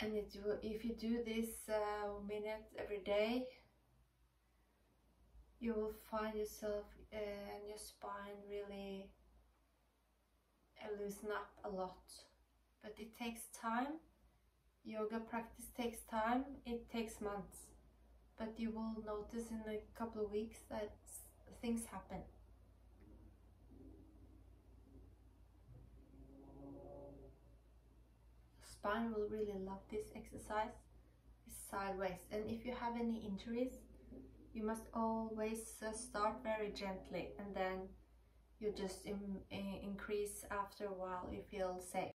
And if you do this minute every day, you will find yourself and your spine really loosen up a lot. But it takes time. Yoga practice takes time. It takes months. But you will notice in a couple of weeks that things happen. Spine will really love this exercise. It's sideways, and if you have any injuries, you must always start very gently, and then you just increase after a while. You feel safe.